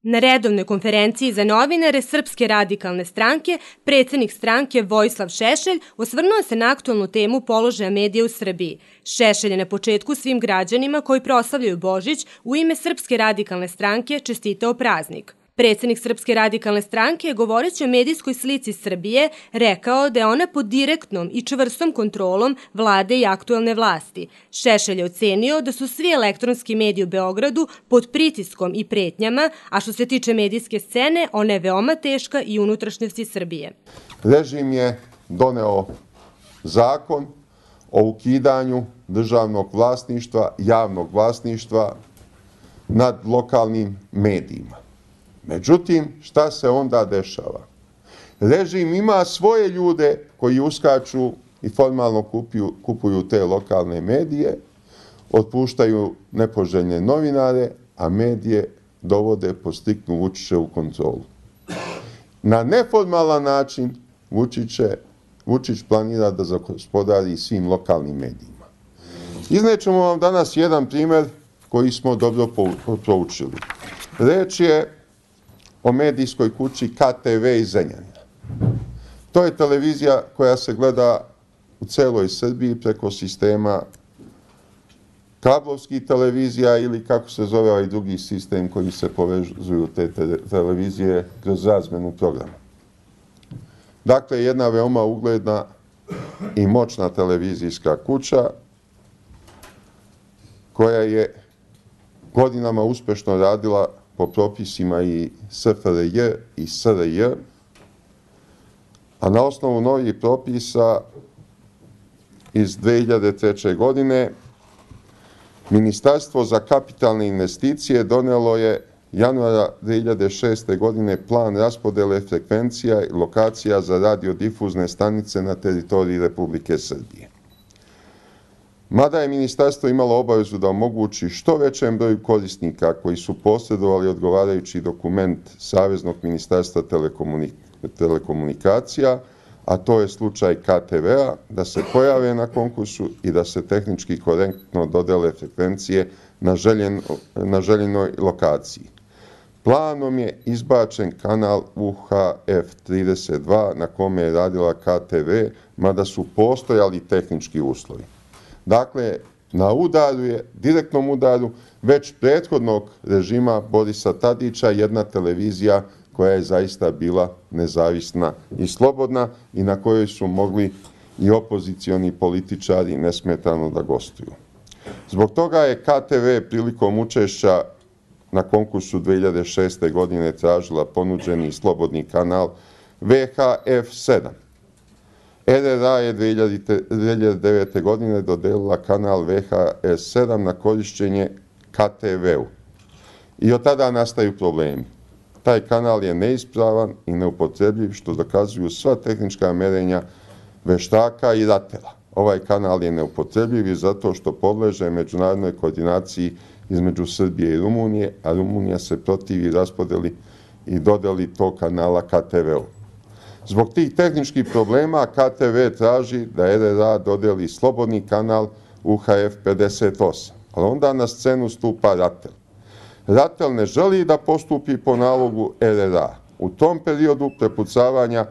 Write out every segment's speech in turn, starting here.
Na redovnoj konferenciji za novinare Srpske radikalne stranke, predsednik stranke Vojislav Šešelj osvrnuo se na aktualnu temu položaja medija u Srbiji. Šešelj je na početku svim građanima koji proslavljaju Božić u ime Srpske radikalne stranke čestitao praznik. Predsednik Srpske radikalne stranke, govoreći o medijskoj slici Srbije, rekao da je ona pod direktnom i čvrstom kontrolom vlade i aktuelne vlasti. Šešelj je ocenio da su svi elektronski mediji u Beogradu pod pritiskom i pretnjama, a što se tiče medijske scene, ona je veoma teška i unutrašnjosti Srbije. Režim je doneo zakon o ukidanju državnog vlasništva, javnog vlasništva nad lokalnim medijima. Međutim, šta se onda dešava? Režim ima svoje ljude koji uskaču i formalno kupuju te lokalne medije, otpuštaju nepoželjne novinare, a medije dovode pod striktnu Vučićevu kontrolu. Na neformalan način Vučić planira da zagospodari svim lokalnim medijima. Iznećemo vam danas jedan primer koji smo dobro proučili. Reč je o medijskoj kući KTV iz Zrenjanina. To je televizija koja se gleda u celoj Srbiji preko sistema kablovskih televizija ili kako se zove ovaj drugi sistem koji se povezuju te televizije kroz razmenu programa. Dakle, jedna veoma ugledna i moćna televizijska kuća koja je godinama uspešno radila po propisima i SFRJ i SRJ, a na osnovu novih propisa iz 2003. godine Ministarstvo za kapitalne investicije donelo je januara 2006. godine plan raspodele frekvencija i lokacija za radiodifuzne stanice na teritoriji Republike Srbije. Mada je ministarstvo imalo obavezu da omogući što većem broju korisnika koji su posredovali odgovarajući dokument Saveznog ministarstva telekomunikacija, a to je slučaj KTV-a, da se pojave na konkursu i da se tehnički korektno dodele frekvencije na željenoj lokaciji. Planom je izbačen kanal UHF-32 na kome je radila KTV, mada su postojali tehnički uslovi. Dakle, na udaru je, direktnom udaru, već prethodnog režima Borisa Tadića, jedna televizija koja je zaista bila nezavisna i slobodna i na kojoj su mogli i opozicioni političari nesmetano da gostuju. Zbog toga je KTV prilikom učešća na konkursu 2006. godine tražila ponuđeni slobodni kanal VHF-7. RRA je 2009. godine dodelila kanal VHS-7 na korišćenje KTV-u. I od tada nastaju problemi. Taj kanal je neispravan i neupotrebljiv, što dokazuju sva tehnička merenja veštaka i ratela. Ovaj kanal je neupotrebljiv i zato što podleže međunarodnoj koordinaciji između Srbije i Rumunije, a Rumunija se protivi raspodeli i dodeli tog kanala KTV-u. Zbog tih tehničkih problema KTV traži da RRA dodeli slobodni kanal UHF-58, ali onda na scenu stupa RATEL. RATEL ne želi da postupi po nalogu RRA. U tom periodu prepucavanja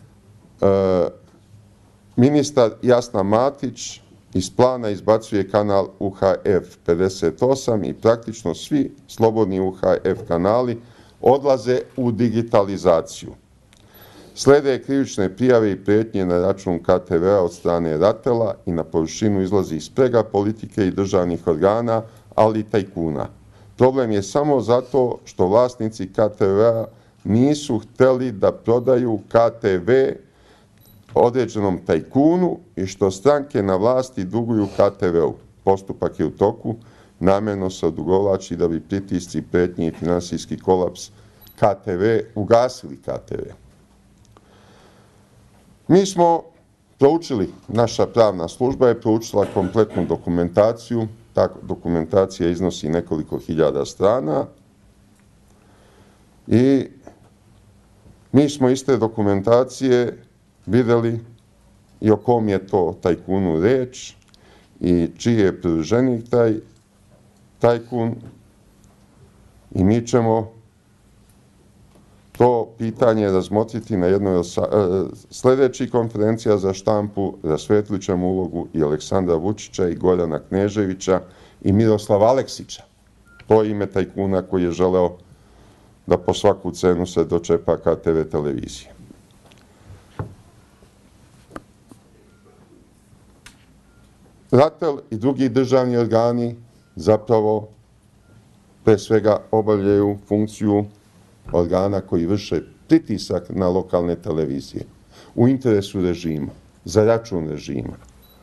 ministar Jasna Matić iz plana izbacuje kanal UHF-58 i praktično svi slobodni UHF kanali odlaze u digitalizaciju. Slede krivične prijave i pretnje na račun KTV-a od strane RATEL-a i na površinu izlazi sprega politike i državnih organa, ali i tajkuna. Problem je samo zato što vlasnici KTV-a nisu hteli da prodaju KTV određenom tajkunu i što stranke na vlasti duguju KTV-u. Postupak je u toku, namerno se odugovlači da bi pritisci, pretnje i finansijski kolaps KTV ugasili KTV. Mi smo proučili, naša pravna služba je proučila kompletnu dokumentaciju, ta dokumentacija iznosi nekoliko hiljada strana i mi smo iz te dokumentacije videli i o kom je to tajkunu reč i čiji je privrženik taj tajkun i mi ćemo to pitanje razmotriti na jednoj od sljedećih konferencija za štampu, rasvetlit ćemo ulogu i Aleksandra Vučića i Gorana Kneževića i Miroslava Aleksića. To je ime tajkuna koji je želeo da po svaku cenu se dočepa KTV televizije. RATEL i drugi državni organi zapravo pre svega obavljaju funkciju organa koji vrše pritisak na lokalne televizije u interesu režima, za račun režima.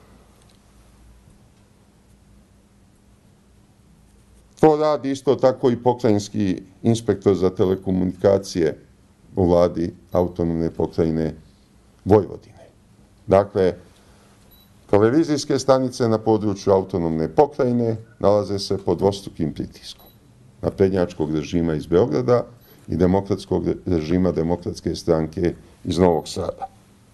To radi isto tako i pokrajinski inspektor za telekomunikacije u vladi autonomne pokrajine Vojvodine. Dakle, televizijske stanice na području autonomne pokrajine nalaze se pod dvostrukim pritiskom naprednjačkog režima iz Beograda i demokratskog režima Demokratske stranke iz Novog Sada.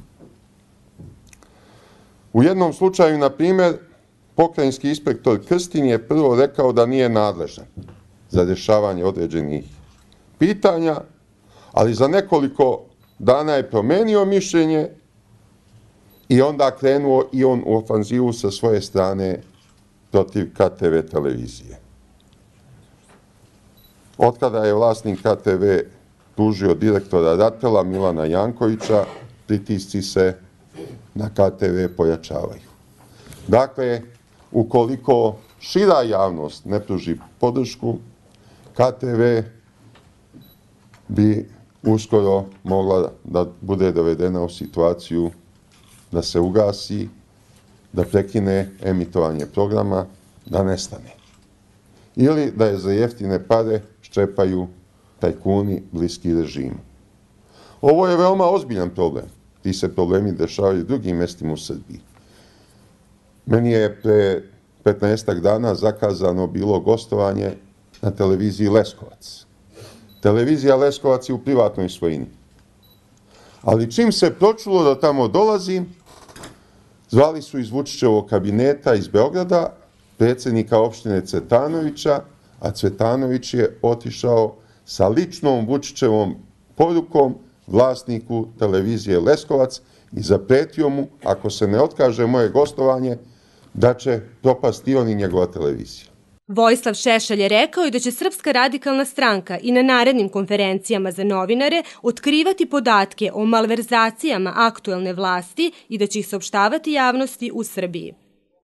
U jednom slučaju, na primjer, pokrajinski inspektor Krstin je prvo rekao da nije nadležan za rješavanje određenih pitanja, ali za nekoliko dana je promenio mišljenje i onda krenuo i on u ofanzivu sa svoje strane protiv KTV televizije. Otkada je vlasnik KTV tužio direktora RATEL-a Milana Jankovića, pritisci se na KTV pojačavaju. Dakle, ukoliko šira javnost ne pruži podršku, KTV bi uskoro mogla da bude dovedena u situaciju da se ugasi, da prekine emitovanje programa, da nestane. Ili da je za jeftine pare ščepaju tajkuni bliski režimu. Ovo je veoma ozbiljan problem. Ti se problemi dešavaju u drugim mestima u Srbiji. Meni je pre 15 dana zakazano bilo gostovanje na televiziji Leskovac. Televizija Leskovac je u privatnoj svojini. Ali čim se pročulo da tamo dolazim, zvali su iz Vučićevog kabineta iz Beograda predsjednika opštine Cvetanovića, a Cvetanović je otišao sa ličnom Vučićevom porukom vlasniku televizije Leskovac i zapretio mu, ako se ne otkaže moje gostovanje, da će propasti on i njegova televizija. Vojislav Šešelj je rekao i da će Srpska radikalna stranka i na narednim konferencijama za novinare otkrivati podatke o malverzacijama aktuelne vlasti i da će ih saopštavati javnosti u Srbiji.